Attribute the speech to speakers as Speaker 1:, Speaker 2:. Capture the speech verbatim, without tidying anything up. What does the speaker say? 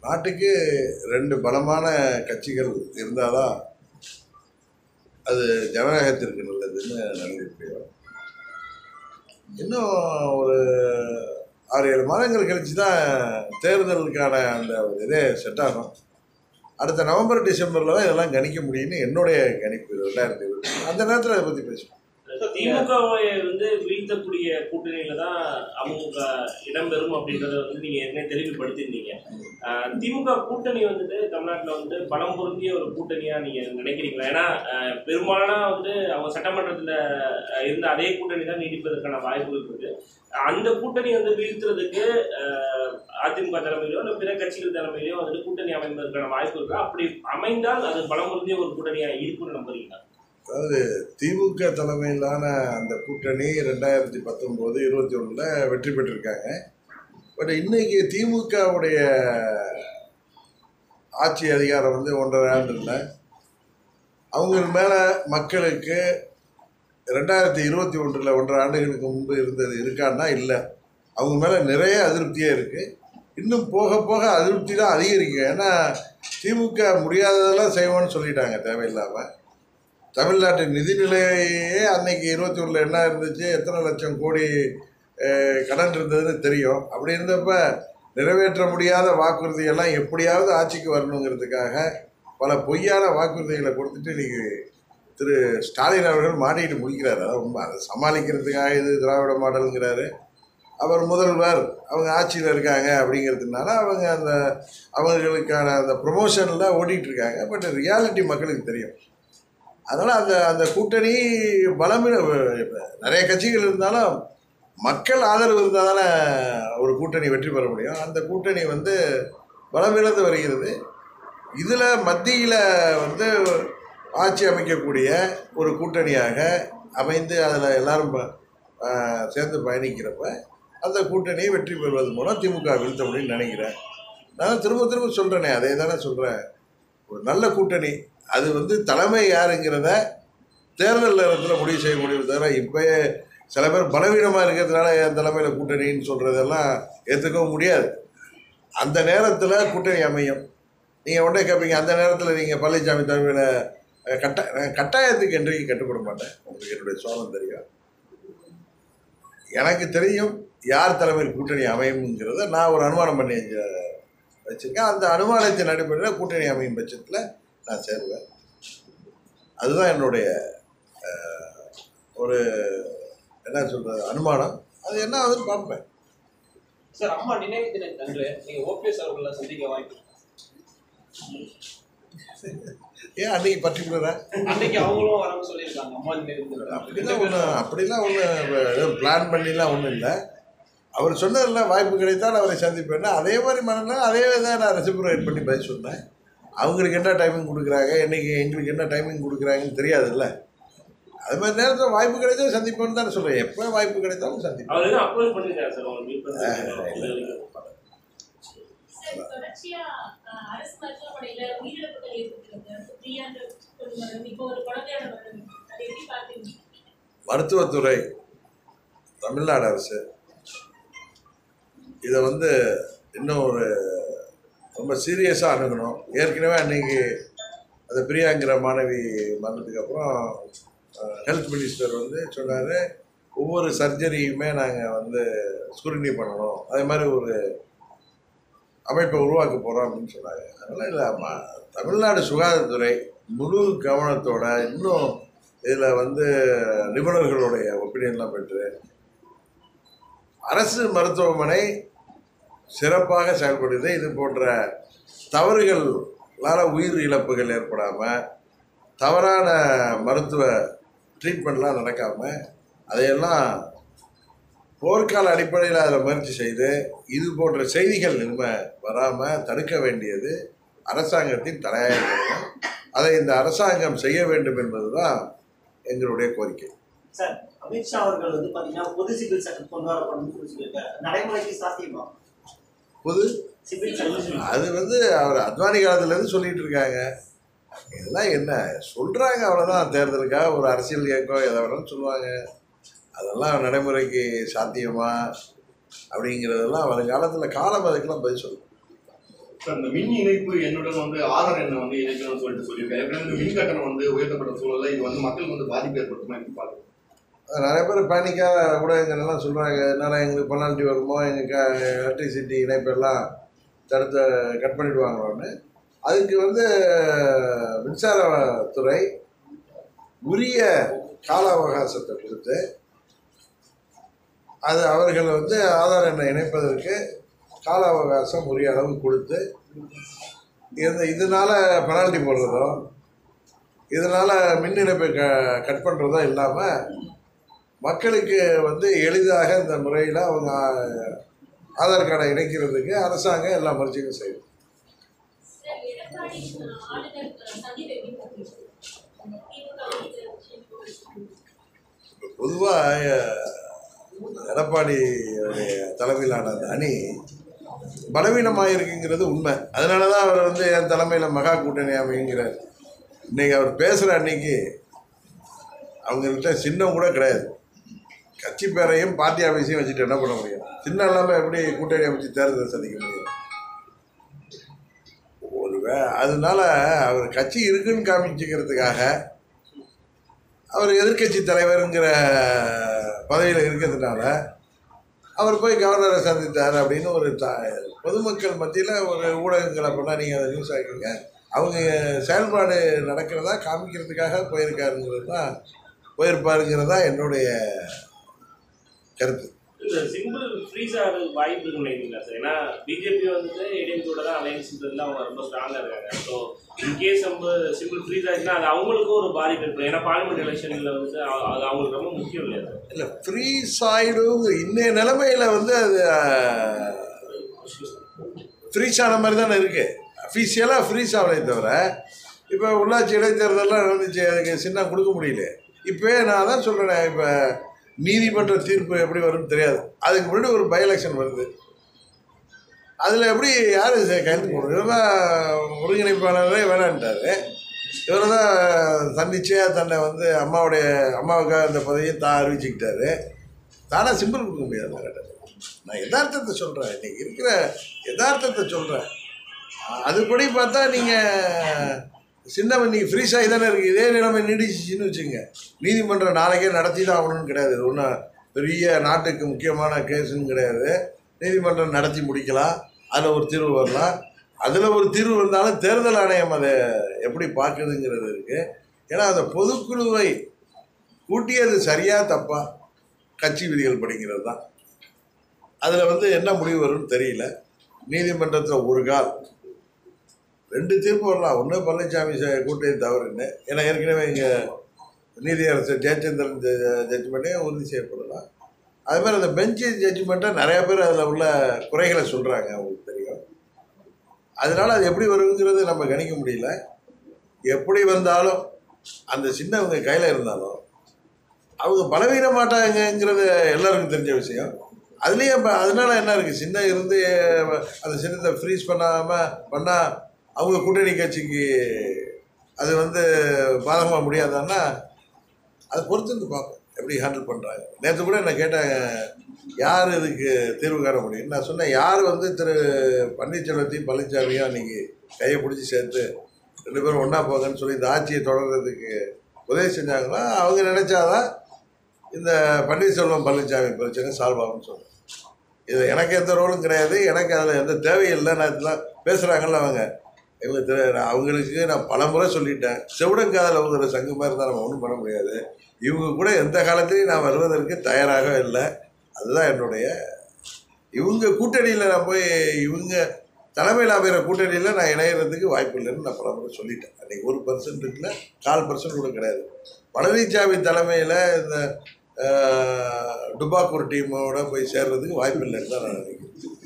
Speaker 1: நாட்டுக்கு ரெண்டு பலமான கட்சிகள் இருந்தால் தான் அது ஜனநாயகத்திற்கு நல்லதுன்னு நினைக்கிறேன். இன்னும் ஒரு ஆறு ஏழு மாதங்கள் கழிச்சு தான் தேர்தலுக்கான அந்த ஒரு இதே செட் ஆகும். அடுத்த நவம்பர் டிசம்பரில் தான் இதெல்லாம் கணிக்க முடியும்னு என்னுடைய கணிப்பு. ரெண்டாயிரத்தி இருபது அந்த நேரத்தில் அதை பற்றி பேசுவோம்.
Speaker 2: திமுகவை வந்து வீழ்த்தக்கூடிய கூட்டணியில தான் அமமுக இடம்பெறும் அப்படின்றத வந்து நீங்க ஏற்கனவே தெளிவுபடுத்திருந்தீங்க. திமுக கூட்டணி வந்துட்டு தமிழ்நாட்டில் வந்து பலம் பொருந்திய ஒரு கூட்டணியா நீங்க நினைக்கிறீங்களா? ஏன்னா பெரும்பாலான வந்து அவங்க சட்டமன்றத்தில் இருந்த அதே கூட்டணி தான் நீடிப்பதற்கான வாய்ப்புகள் இருக்கு. அந்த கூட்டணி வந்து வீழ்த்துறதுக்கு அதிமுக தலைமையிலோ இல்லை பிற கட்சிகள் தலைமையிலோ வந்துட்டு கூட்டணி அமைப்பதற்கான வாய்ப்பு இருக்கு. அப்படி அமைந்தால் அது பலம் பொருந்திய ஒரு கூட்டணியா இருக்குன்னு நம்புறீங்களா?
Speaker 1: அதாவது திமுக தலைமையிலான அந்த கூட்டணி ரெண்டாயிரத்தி பத்தொம்போது இருபத்தி ஒன்றில் வெற்றி பெற்றிருக்காங்க. பட் இன்னைக்கு திமுகவுடைய ஆட்சி அதிகாரம் வந்து ஒன்றரை ஆண்டு இல்லை. அவங்க மேலே மக்களுக்கு ரெண்டாயிரத்தி இருபத்தி ஒன்றில் ஒன்றரை ஆண்டுகளுக்கு முன்பு இருந்தது இருக்கான்னா இல்லை. அவங்க மேலே நிறைய அதிருப்தியே இருக்குது. இன்னும் போக போக அதிருப்தி தான் அதிகரிக்கும். ஏன்னா திமுக முடியாததெல்லாம் செய்வோன்னு சொல்லிட்டாங்க தேவையில்லாமல். தமிழ்நாட்டின் நிதிநிலையே அன்னைக்கு இருபத்தி ஒன்றில் என்ன இருந்துச்சு, எத்தனை லட்சம் கோடி கடன் இருந்ததுன்னு தெரியும். அப்படி இருந்தப்ப நிறைவேற்ற முடியாத வாக்குறுதியெல்லாம் எப்படியாவது ஆட்சிக்கு வரணுங்கிறதுக்காக பல பொய்யான வாக்குறுதிகளை கொடுத்துட்டு இன்றைக்கி திரு ஸ்டாலின் அவர்கள் மாட்டிக்கிட்டு முடிக்கிறார். அதான் உண்மை. அதை சமாளிக்கிறதுக்காக இது திராவிட மாடலுங்கிறாரு. அவர் முதல்வர், அவங்க ஆட்சியில் இருக்காங்க அப்படிங்கிறதுனால அவங்க அந்த அவங்களுக்கான அந்த ப்ரொமோஷனில் ஓடிட்டுருக்காங்க. பட் ரியாலிட்டி மக்களுக்கு தெரியும். அதனால் அந்த அந்த கூட்டணி பலமிழ நிறைய கட்சிகள் இருந்தாலும் மக்கள் ஆதரவு இருந்தால் தானே ஒரு கூட்டணி வெற்றி பெற முடியும். அந்த கூட்டணி வந்து பலமிழந்து வருகிறது. இதில் மத்தியில் வந்து ஆட்சி அமைக்கக்கூடிய ஒரு கூட்டணியாக அமைந்து அதில் எல்லாரும் சேர்ந்து பயணிக்கிறப்ப அந்த கூட்டணியை வெற்றி பெறுவது மூலம் திமுக வீழ்த்த முடியும்னு நினைக்கிறேன். நான் திரும்ப திரும்ப சொல்கிறேனே, அதே தானே சொல்கிறேன். ஒரு நல்ல கூட்டணி அது வந்து தலைமை யாருங்கிறத தேர்தல் நேரத்தில் முடிவு செய்ய முடியும். தவிர இப்போயே சில பேர் பலவீனமாக இருக்கிறதுனால என் தலைமையில் கூட்டணின்னு சொல்கிறதெல்லாம் ஏற்றுக்கவும் முடியாது. அந்த நேரத்தில் கூட்டணி அமையும். நீங்கள் உடனே கேட்பீங்க, அந்த நேரத்தில் நீங்கள் பழனிசாமி தலைமையில் கட்ட கட்டாயத்துக்கு என்றைக்கு கட்டுப்பட மாட்டேன். உங்களுக்கு என்னுடைய சோழம் தெரியும். எனக்கு தெரியும் யார் தலைமையில் கூட்டணி அமையுங்கிறத நான் ஒரு அனுமானம் பண்ணி வச்சுருக்கேன். அந்த அனுமானத்தின் அடிப்படையில் கூட்டணி அமையும் பட்சத்தில் நான் சேருவேன். அதுதான் என்னுடைய ஒரு என்ன சொல்கிறது அனுமானம். அது என்ன ஆகுதுன்னு பார்ப்பேன்.
Speaker 3: சார், அம்மா நினைவு தினம் அன்று நீங்கள் ஓபிஎஸ் அவர்களை சந்திக்க வாய்ப்பு
Speaker 1: ஏன் அன்னைக்கு பர்டிகுலரா
Speaker 3: அன்னைக்கு அவங்களும் வரணும்னு சொல்லியிருக்காங்க. அம்மா நினைவு தினம்
Speaker 1: அப்படிலாம் ஒன்றும் அப்படிலாம் ஒன்றும் பிளான் பண்ணிலாம் ஒன்றும் இல்லை. அவர் சொன்னதில்ல வாய்ப்பு கிடைத்தால் அவரை சந்திப்பேன்னா அதே மாதிரி மனநிலை அதே தான் நான் ரெசிப்ரோகேட் பண்ணி பதில் சொன்னேன். அவங்களுக்கு என்ன டைமிங் கொடுக்குறாங்க, என்றைக்கு எங்களுக்கு என்ன டைமிங் கொடுக்குறாங்கன்னு தெரியாதுல்ல. அது மாதிரி நேரத்தில் வாய்ப்பு கிடைச்சா சந்திப்பேன்னு தானே சொல்கிறேன். எப்போ வாய்ப்பு கிடைத்தாலும் சந்திப்பேன். மருத்துவத்துறை தமிழ்நாடு அரசு இதை வந்து இன்னும் ஒரு ரொம்ப சீரியஸாக அணுகணும். ஏற்கனவே அன்றைக்கி அந்த பிரியாங்கிற மாணவி மரணத்துக்கு அப்புறம் ஹெல்த் மினிஸ்டர் வந்து சொன்னார், ஒவ்வொரு சர்ஜரியுமே நாங்கள் வந்து ஸ்க்ரூட்டினி பண்ணணும், அதே மாதிரி ஒரு அமைப்பை உருவாக்க போகிறோம் அப்படின்னு சொன்னாங்க. அதனால் இல்லை, தமிழ்நாடு சுகாதாரத்துறை முழு கவனத்தோட இன்னும் இதில் வந்து நிபுணர்களுடைய ஒப்பீனியன்லாம் பெற்று அரசு மருத்துவமனை சிறப்பாக செயல்படுது. இது போன்ற தவறுகளால் உயிர் இழப்புகள் ஏற்படாமல், தவறான மருத்துவ ட்ரீட்மெண்ட்லாம் நடக்காமல், அதையெல்லாம் போர்க்கால அடிப்படையில் அதில் முயற்சி செய்து இது போன்ற செய்திகள் இனிமேல் வராமல் தடுக்க வேண்டியது அரசாங்கத்தின் தலையாய. அதை இந்த அரசாங்கம் செய்ய வேண்டும் என்பது தான் எங்களுடைய கோரிக்கை.
Speaker 4: சார், அமித்ஷா அவர்கள் வந்து பார்த்தீங்கன்னா பொது சிவில் சட்டம் கொண்டு வரப்படும் சொல்லியிருக்காரு. நடைமுறைக்கு சாத்தியமா
Speaker 1: பொது
Speaker 4: சிவில் சட்டம்?
Speaker 1: அது வந்து அவர் அத்வானி காலத்துலேருந்து சொல்லிகிட்டு இருக்காங்க. இதெல்லாம் என்ன சொல்கிறாங்க, அவ்வளோதான். தேர்தலுக்காக ஒரு அரசியல் இயக்கம் எதை வேணும்னு சொல்லுவாங்க. அதெல்லாம் நடைமுறைக்கு சாத்தியமா அப்படிங்கிறதெல்லாம் வருங்காலத்தில் காலம் அதுக்கெல்லாம் பதில் சொல்லும்.
Speaker 5: சார் இந்த மின் இணைப்பு என்னுடன் வந்து ஆதார் எண்ணை வந்து இணைக்கணும்னு சொல்லிட்டு சொல்லியிருக்காரு. ஏற்கனவே மின் கட்டணம் வந்து உயர்த்தப்பட்ட சூழலில் இது வந்து மக்களுக்கு வந்து பாதிப்பு ஏற்படுத்துமா எனக்கு பார்க்குறேன்.
Speaker 1: நிறைய பேர் பேனிக்காக ஊடகங்கள்லாம் சொல்கிறாங்க, என்னால் எங்களுக்கு பெனால்ட்டி வருமோ, எங்கள் எலக்ட்ரிசிட்டி இணைப்பெல்லாம் தடுத்து கட் பண்ணிவிடுவாங்களோன்னு. அதுக்கு வந்து மின்சாரத்துறை உரிய கால அவகாசத்தை கொடுத்து அது அவர்கள் வந்து ஆதார் எண்ணை இணைப்பதற்கு கால அவகாசம் உரிய அளவு கொடுத்து இந்த இதனால் பெனால்ட்டி போடுறதோ இதனால் மின் இணைப்பை க கட் பண்ணுறதோ இல்லாமல் மக்களுக்கு வந்து எளிதாக இந்த முறையில் அவங்க ஆதார் கார்டை இணைக்கிறதுக்கு அரசாங்கம் எல்லா முயற்சியும் செய்யும். பொதுவாக எடப்பாடி தலைமையிலான அந்த அணி பலவீனமாக இருக்குங்கிறது உண்மை. அதனால தான் அவர் வந்து என் தலைமையில் மகா கூட்டணி அமைங்கிறார். இன்றைக்கி அவர் பேசுகிற அன்னைக்கு அவங்கக்கிட்ட சின்னம் கூட கிடையாது. கட்சி பேரையும் பார்ட்டி ஆஃபீஸையும் வச்சுட்டு என்ன பண்ண முடியும்? சின்னம் இல்லாமல் எப்படி கூட்டணி அமைச்சு தேர்தலை சந்திக்க முடியும்? ஒரு வே அதனால அவர் கட்சி இருக்குன்னு காமிச்சிக்கிறதுக்காக அவர் எதிர்கட்சி தலைவருங்கிற பதவியில் இருக்கிறதுனால அவர் போய் கவர்னரை சந்தித்தார் அப்படின்னு ஒரு த பொதுமக்கள் மத்தியில் ஒரு ஊடகங்கள் அப்படின்னா நீங்கள் அதை நியூஸ் ஆகிக்கோங்க. அவங்க செயல்பாடு நடக்கிறதா காமிக்கிறதுக்காக போயிருக்காருங்கிறது தான் போயிருப்பாருங்கிறது தான் என்னுடைய கருத்து.
Speaker 2: இந்த சிம்பிள் ஃப்ரீஸ் ஆகிறது வாய்ப்பு நினைக்கிறீங்களா சார்? ஏன்னா பிஜேபி வந்துட்டு ஏடிஎம்கோட தான் அலையன்ஸ்ன்றதுல அவங்க ரொம்ப ஸ்ட்ராங்காக இருக்காங்க. ஸோ இன்கேஸ் நம்ம சிம்பிள் ஃப்ரீஸ் ஆச்சுன்னா அது அவங்களுக்கும் ஒரு பாதிப்பு இருக்கும். ஏன்னா பார்லிமெண்ட் எலெக்ஷனில் வந்து அது அவங்களுக்கு ரொம்ப முக்கியம் இல்லையா சார்? இல்லை,
Speaker 1: ஃப்ரீஸ் ஆகிடும். இன்னைய நிலைமையில் வந்து அது ஃப்ரீஸ் ஆன மாதிரி தானே இருக்குது. அஃபீஷியலாக ஃப்ரீஸ் ஆகலை தவிர இப்போ உள்ளாட்சி இடைத்தேர்தலாம் நடந்துச்சு, அதுக்கு சின்ன கொடுக்க முடியல. இப்போ நான் தான் சொல்கிறேன், இப்போ நீதிமன்ற தீர்ப்பு எப்படி வரும்னு தெரியாது. அதுக்கு முன்னாடி ஒரு பை எலெக்ஷன் வருது, அதில் எப்படி யார் கைது போடுறது? இவர் தான் ஒருங்கிணைப்பாளரே வேணான்ட்டார். இவரை தான் தன்னிச்சே தன்னை வந்து அம்மாவுடைய அம்மாவுக்காக அந்த பதவியை தான் அறிவிச்சுக்கிட்டாரு. தானாக சிம்பிள் கொடுக்க முடியாது. நான் யதார்த்தத்தை சொல்கிறேன், இன்றைக்கி இருக்கிற யதார்த்தத்தை சொல்கிறேன். அதுபடி பார்த்தா நீங்கள் சின்னவன் நீங்கள் ஃப்ரீஸ் ஆகி தானே இருக்குது. இதே நிலைமை நீடிச்சின்னு வச்சுங்க, நீதிமன்றம் நாளைக்கே நடத்தி தான் ஆகணும்னு கிடையாது. இது ஒன்றும் பெரிய நாட்டுக்கு முக்கியமான கேஸுன்னு கிடையாது. நீதிமன்றம் நடத்தி முடிக்கலாம், அதில் ஒரு தீர்வு வரலாம். அதில் ஒரு தீர்வு வந்தாலும் தேர்தல் ஆணையம் அதை எப்படி பார்க்குதுங்கிறது இருக்குது. ஏன்னா அந்த பொதுக்குழுவை கூட்டியது சரியாக தப்பா கட்சி விதிகள் படிக்கிறது தான். அதில் வந்து என்ன முடிவு வரும்னு தெரியல. நீதிமன்றத்தில் ஒரு கால் ரெண்டு தீர்ப்பு வரலாம். ஒன்று பழனிசாமி கூட்டணி தவறுன்னு, ஏன்னா ஏற்கனவே இங்கே நீதியரசர் ஜெயச்சந்திரன் ஜட்ஜ்மெண்ட்டே உறுதி செய்யப்படலாம். அதுமாதிரி அந்த பெஞ்சு ஜட்ஜ்மெண்ட்டை நிறையா பேர் அதில் உள்ள குறைகளை சொல்கிறாங்க, அவங்களுக்கு தெரியும். அதனால் அது எப்படி வருங்கிறது நம்ம கணிக்க முடியல. எப்படி வந்தாலும் அந்த சின்னவங்க கையில் இருந்தாலும் அவங்க பலவீன மாட்டாங்கங்கிறது எல்லாருக்கும் தெரிஞ்ச விஷயம். அதுலேயே இப்போ அதனால் என்ன இருக்குது, சின்ன இருந்து அந்த சின்னத்தை ஃப்ரீஸ் பண்ணாமல் பண்ணால் அவங்க கூட்டணி கட்சிக்கு அது வந்து பாதகமாக முடியாதான்னா அதை பொறுத்து வந்து பார்ப்போம் எப்படி ஹேண்டில் பண்ணுறாங்க. நேற்று கூட என்ன கேட்டாங்க, யார் இதுக்கு தீர்வு காண முடியும்? நான் சொன்னேன், யார் வந்து திரு பன்னீர்செல்வத்தையும் பழனிசாமியும் அன்றைக்கி கையை பிடிச்சி சேர்த்து ரெண்டு பேரும் ஒன்றா போங்கன்னு சொல்லி இந்த ஆட்சியை தொடர்றதுக்கு உதவி செஞ்சாங்களோ அவங்க நினச்சாதான் இந்த பன்னீர்செல்வம் பழனிசாமி பிரச்சனை சால்வ் ஆகும்னு சொன்னேன். இது எனக்கு எந்த ரோலும் கிடையாது, எனக்கு அதில் எந்த தேவையில்லை. நான் இதெல்லாம் பேசுகிறாங்கல்ல அவங்க, இவங்க திரு அவங்களுக்கு நான் பல முறை சொல்லிட்டேன், செவிடங்காதில் ஒரு சங்கு மாதிரி இருந்தால் நம்ம ஒன்றும் பண்ண முடியாது. இவங்க கூட எந்த காலத்துலையும் நான் வருவதற்கு தயாராக இல்லை. அதுதான் என்னுடைய இவங்க கூட்டணியில் நான் போய் இவங்க தலைமையில் அமைகிற கூட்டணியில் நான் இணையிறதுக்கு வாய்ப்பு இல்லைன்னு நான் பல முறை சொல்லிட்டேன். அன்றைக்கி ஒரு பர்சன்ட் இருக்குல்ல, கால் பர்சன்ட் கூட கிடையாது. பழனிசாமி தலைமையில் இந்த டுபாக்கூர் டீமோட போய் சேர்றதுக்கு வாய்ப்பு இல்லைன்னு தான் நான் நினைக்கிறேன்.